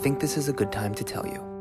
think this is a good time to tell you.